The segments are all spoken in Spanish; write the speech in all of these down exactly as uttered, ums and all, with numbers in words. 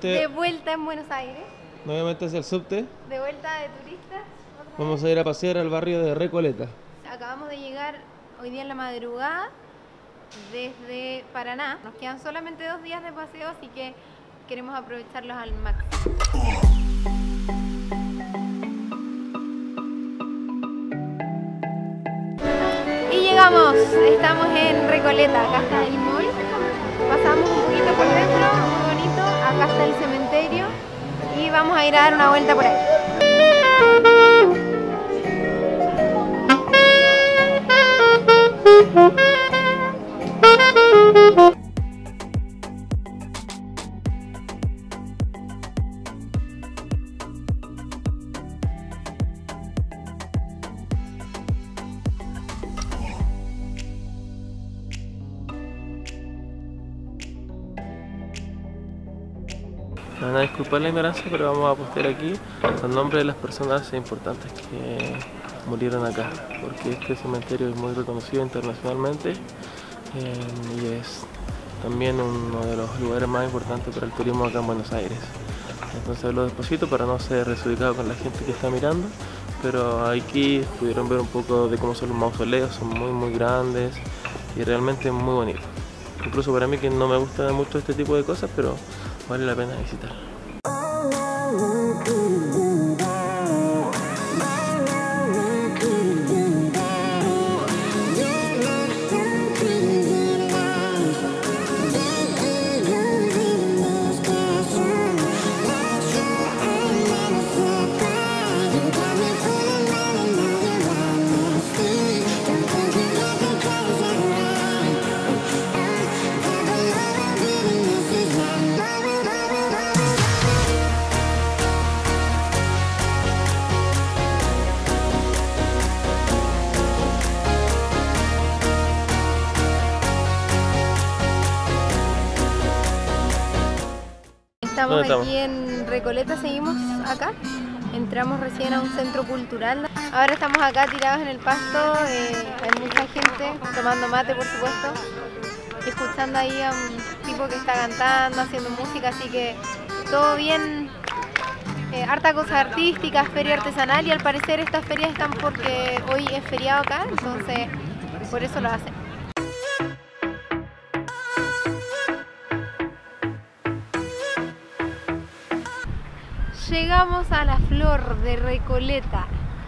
nuevamente... De vuelta en Buenos Aires. Nuevamente hacia el subte. De vuelta de turistas. Vamos a ir a pasear al barrio de Recoleta. Acabamos de llegar hoy día en la madrugada desde Paraná. Nos quedan solamente dos días de paseo, así que queremos aprovecharlos al máximo. Y llegamos, estamos en Recoleta, acá está el mall. Pasamos un poquito por dentro, muy bonito. Acá está el cementerio y vamos a ir a dar una vuelta por ahí. Me van a disculpar la ignorancia, pero vamos a postear aquí los nombres de las personas importantes que murieron acá, porque este cementerio es muy reconocido internacionalmente eh, y es también uno de los lugares más importantes para el turismo acá en Buenos Aires. Entonces hablo despacito para no ser desubicado con la gente que está mirando, pero aquí pudieron ver un poco de cómo son los mausoleos, son muy muy grandes y realmente muy bonitos. Incluso para mí, que no me gusta mucho este tipo de cosas, pero vale la pena visitar. Estamos aquí en Recoleta, seguimos acá. Entramos recién a un centro cultural. Ahora estamos acá tirados en el pasto, eh, hay mucha gente tomando mate, por supuesto, escuchando ahí a un tipo que está cantando, haciendo música, así que todo bien, eh, harta cosa artística, feria artesanal, y al parecer estas ferias están porque hoy es feriado acá, entonces por eso lo hacen. Llegamos a la flor de Recoleta.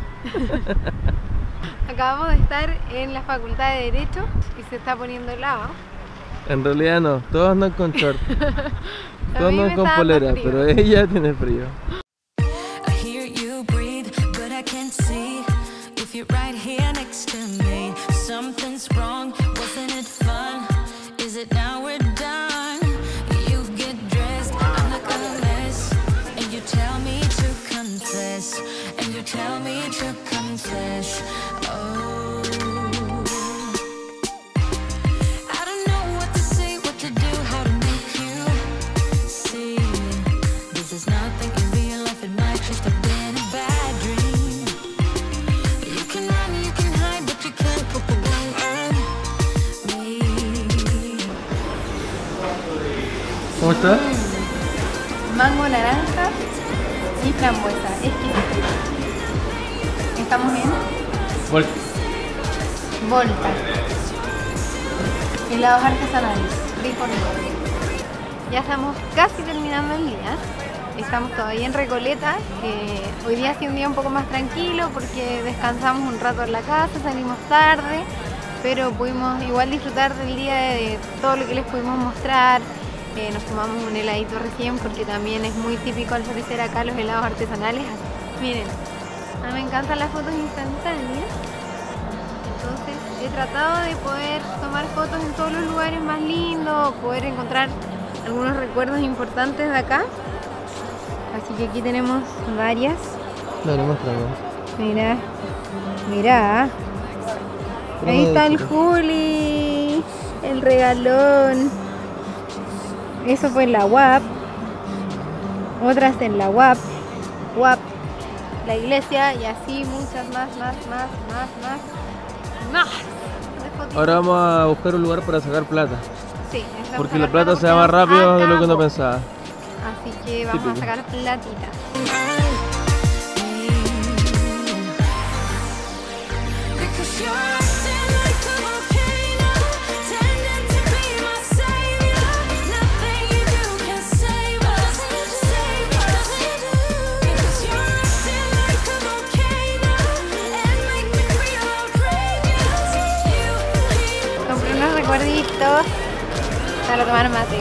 Acabamos de estar en la Facultad de Derecho y se está poniendo helado. En realidad no, todos andan con short, todos andan con polera, pero ella tiene frío. Tell me to confess. Oh, I don't know what to say, what to do, how to make you see. This is nothing in real life, it might just have been a bad dream. You can run, you can hide, but you can't put the blame on me. ¿Cómo está? Mango, naranja y frambuesa, exquisito. Estamos en Volta. Volta. Helados artesanales, rico rico. Ya estamos casi terminando el día. Estamos todavía en Recoleta, que hoy día ha sido un día un poco más tranquilo porque descansamos un rato en la casa, salimos tarde, pero pudimos igual disfrutar del día, de todo lo que les pudimos mostrar. Eh, nos tomamos un heladito recién porque también es muy típico al parecer acá los helados artesanales. Miren. A mí me encantan las fotos instantáneas, entonces he tratado de poder tomar fotos en todos los lugares más lindos, poder encontrar algunos recuerdos importantes de acá. Así que aquí tenemos varias. Dale, muéstrame. Mira, mira. Ahí está el Juli, el regalón. Eso fue en la U A P, otras en la U A P, U A P. La iglesia y así muchas más, más, más, más, más, más. Ahora vamos a buscar un lugar para sacar plata. Sí, porque la plata se va más rápido de lo que uno pensaba. Así que vamos Típico. a sacar platita. Because you're acting like a volcano, tending to be my savior. Nothing you do can save us, save us. Because you're acting like a volcano and make me feel outrageous. You keep Compré unos recuerditos para tomar mate.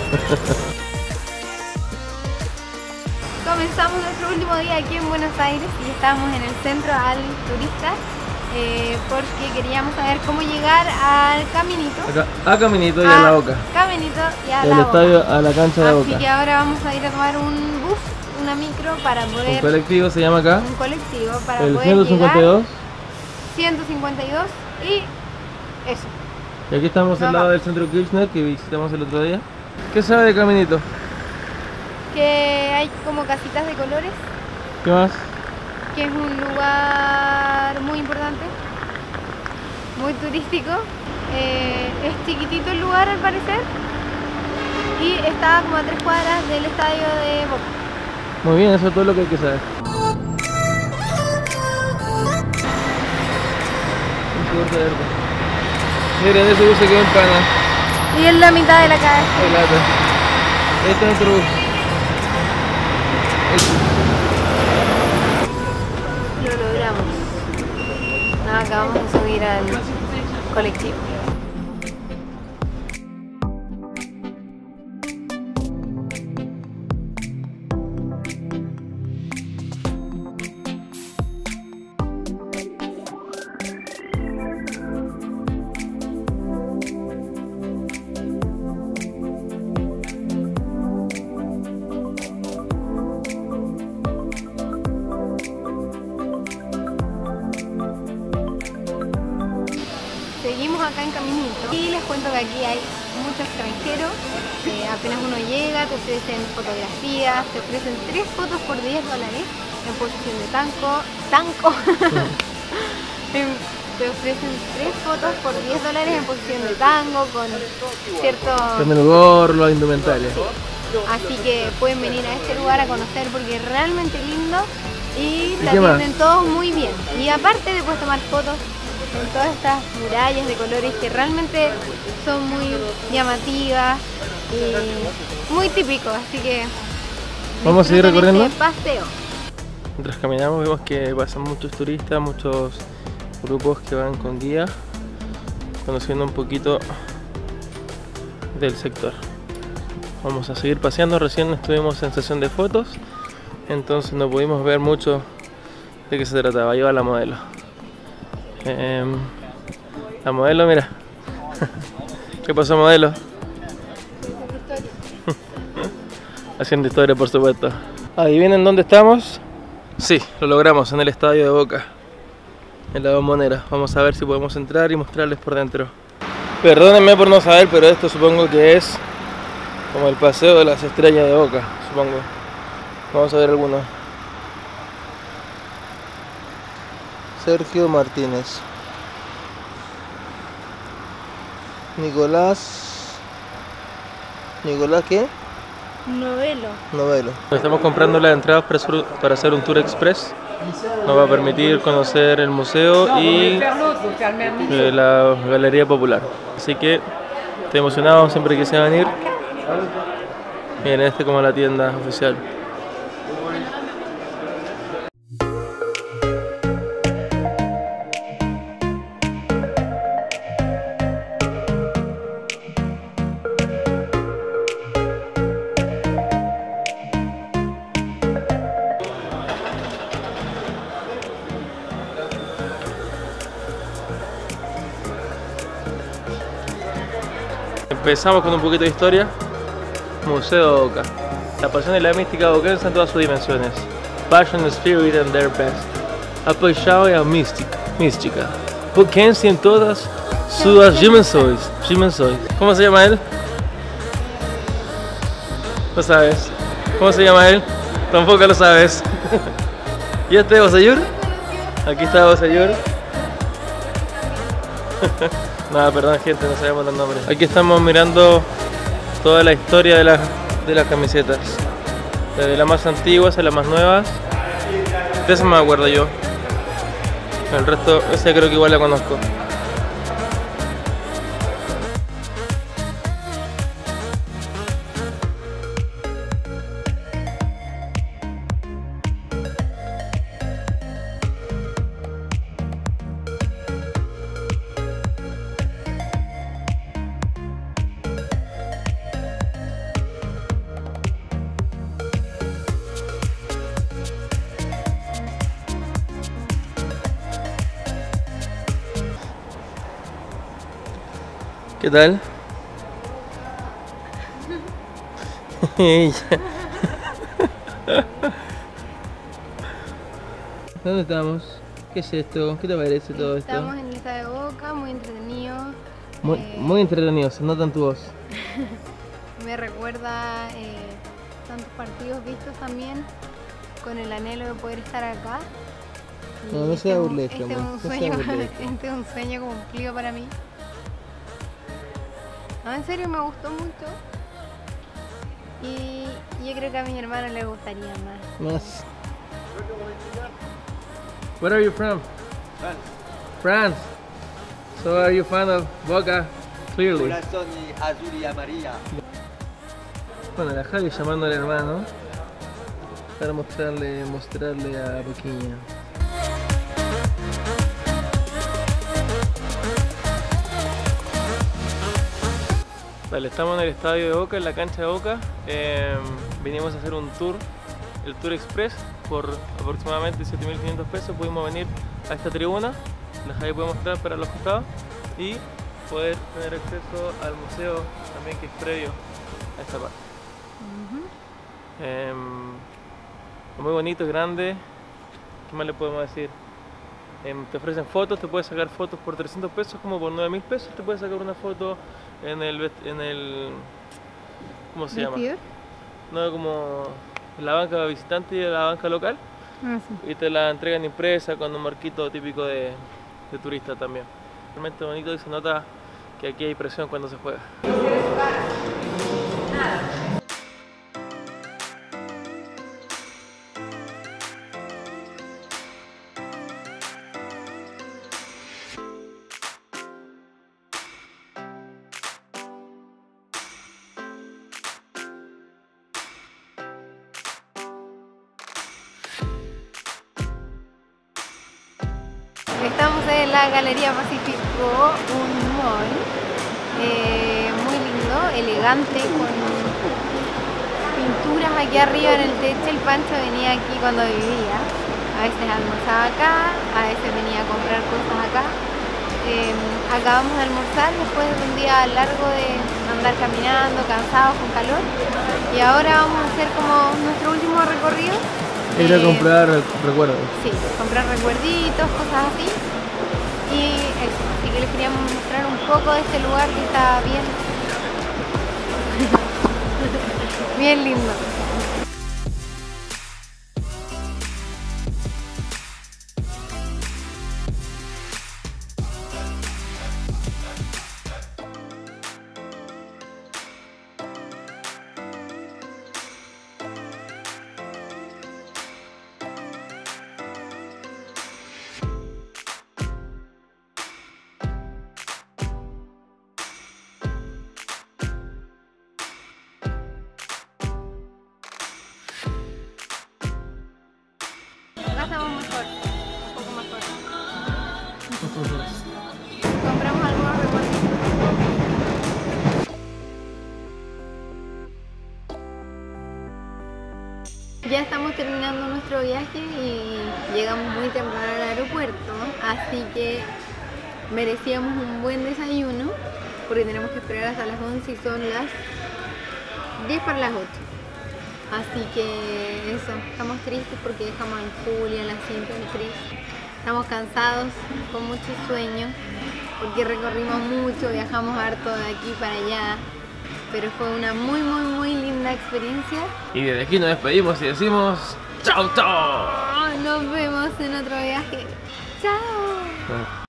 Comenzamos nuestro último día aquí en Buenos Aires y estamos en el centro al turista eh, porque queríamos saber cómo llegar al Caminito. Acá, a Caminito y a la Boca. Caminito y a Del la estadio Boca. a la cancha de Así Boca. que ahora vamos a ir a tomar un bus, una micro para Un poder... colectivo se llama acá. un colectivo para El poder ciento cincuenta y dos. llegar. ciento cincuenta y dos y eso. Y aquí estamos al Vamos. lado del centro Kirchner que visitamos el otro día. ¿Qué sabe de Caminito? Que hay como casitas de colores, ¿Qué más? que es un lugar muy importante, muy turístico. Eh, es chiquitito el lugar al parecer y está como a tres cuadras del estadio de Boca. Muy bien, eso es todo lo que hay que saber. Miren, ese bus se quedó en pana. Y en la mitad de la calle. Qué lata. Este es nuestro bus. Lo logramos. Nos acabamos de subir al colectivo. Seguimos acá en Caminito y les cuento que aquí hay muchos extranjeros. Eh, apenas uno llega, te ofrecen fotografías, te ofrecen tres fotos por diez dólares en posición de tanco. Tanco. En- te ofrecen tres fotos por diez dólares en posición de tango con cierto... Con el gorro, la indumentaria. Así que pueden venir a este lugar a conocer porque es realmente lindo y ¿Y te qué más? atienden todos muy bien. Y aparte te puedes tomar fotos con todas estas murallas de colores que realmente son muy llamativas y muy típicos, así que Vamos a seguir disfruten recorriendo. este paseo. Mientras caminamos vemos que pasan muchos turistas, muchos grupos que van con guía, conociendo un poquito del sector. Vamos a seguir paseando, recién estuvimos en sesión de fotos, entonces no pudimos ver mucho de qué se trataba. Ahí va la modelo. Em, la modelo, mira. ¿Qué pasó, modelo? Haciendo historia, por supuesto. ¿Adivinen dónde estamos? Sí, lo logramos, en el estadio de Boca, en la Bombonera. Vamos a ver si podemos entrar y mostrarles por dentro. Perdónenme por no saber, pero esto supongo que es como el paseo de las estrellas de Boca, supongo. Vamos a ver algunos. Sergio Martínez, Nicolás, ¿Nicolás qué? Novelo. Novelo. Estamos comprando las entradas para hacer- para hacer un tour express. Nos va a permitir conocer el museo y eh, la Galería Popular. Así que estoy emocionado, siempre quise venir. Miren, este como la tienda oficial. Empezamos con un poquito de historia. Museo de Boca. La pasión y la mística boquense en todas sus dimensiones. Passion, spirit and their best. Apaixão e a mística. Mística. Boquense en todas sus dimensões. Dimensões. ¿Cómo se llama él? ¿Lo sabes? ¿Cómo se llama él? Tampoco lo sabes. ¿Y este es Bosayur? Aquí está Bosayur. Nada, perdón gente, no sabemos los nombres. Aquí estamos mirando toda la historia de, la, de las camisetas. Desde las más antiguas a las más nuevas. De eso me acuerdo yo. El resto, esa creo que igual la conozco. ¿Qué tal? ¿Dónde estamos? ¿Qué es esto? ¿Qué te parece todo esto? Estamos en Lisa de Boca, muy entretenido. Muy, eh, muy entretenido, se nota en tu voz. Me recuerda eh, tantos partidos vistos también, con el anhelo de poder estar acá. Y No, no este sea es un- burlesca, este es amor, un no sea sueño, burlesca. este es un sueño cumplido para mí. No, en serio me gustó mucho. Y yo creo que a mi hermano le gustaría más. Más. Where are you from? France. France. So are you fan of Boca? Clearly. Corazón y azul y amarilla. Bueno, la Javi llamando al hermano para mostrarle, mostrarle a Boquinha. Vale, estamos en el estadio de Boca, en la cancha de Boca. Eh, vinimos a hacer un tour, el Tour Express, por aproximadamente siete mil quinientos pesos. Pudimos venir a esta tribuna, la Javi puede mostrar para los costados, y poder tener acceso al museo también, que es previo a esta parte. Eh, es muy bonito, es grande. ¿Qué más le podemos decir? Eh, te ofrecen fotos, te puedes sacar fotos por trescientos pesos, como por nueve mil pesos te puedes sacar una foto en el, vest- en el ¿cómo se llama? ¿Vestidor? No, como en la banca visitante y en la banca local, Ah, sí. y te la entregan impresa con un marquito típico de, de turista también. Realmente bonito, y se nota que aquí hay presión cuando se juega. Estamos en la Galería Pacífico, un mall eh, muy lindo, elegante, con pinturas aquí arriba en el techo. El Pancho venía aquí cuando vivía, a veces almorzaba acá, a veces venía a comprar cosas acá. Eh, acabamos de almorzar después de un día largo de andar caminando, cansados, con calor, y ahora vamos a hacer como nuestro último recorrido. Ir a Eh, comprar recuerdos. Sí, comprar recuerditos, cosas así. Y eso, así que les queríamos mostrar un poco de este lugar que está bien, bien lindo. Acá estamos mejor, un poco mejor. Compramos algunos recuerditos. Ya estamos terminando nuestro viaje y llegamos muy temprano al aeropuerto, así que merecíamos un buen desayuno porque tenemos que esperar hasta las once y son las diez para las ocho. Así que eso, estamos tristes porque dejamos a Julia, la cinta de Cris. Estamos cansados, con mucho sueño, porque recorrimos mucho, viajamos harto de aquí para allá. Pero fue una muy, muy, muy linda experiencia. Y desde aquí nos despedimos y decimos ¡chao, chao! Nos vemos en otro viaje. ¡Chao! Bueno.